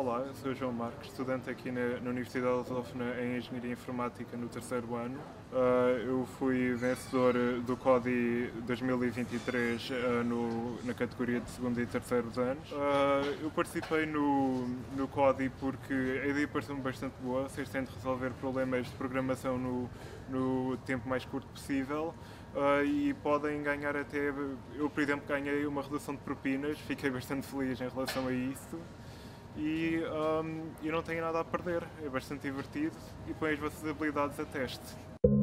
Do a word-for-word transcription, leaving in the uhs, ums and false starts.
Olá, eu sou o João Marques, estudante aqui na, na Universidade Lusófona em Engenharia Informática no terceiro ano. Uh, eu fui vencedor do CODI dois mil e vinte e três uh, no, na categoria de segundo e terceiros anos. Uh, eu participei no, no CODI porque a ideia pareceu-me bastante boa, vocês tentam resolver problemas de programação no, no tempo mais curto possível. Uh, e podem ganhar até, eu por exemplo ganhei uma redução de propinas, fiquei bastante feliz em relação a isso e, um, e não tenho nada a perder, é bastante divertido e põe as vossas habilidades a teste.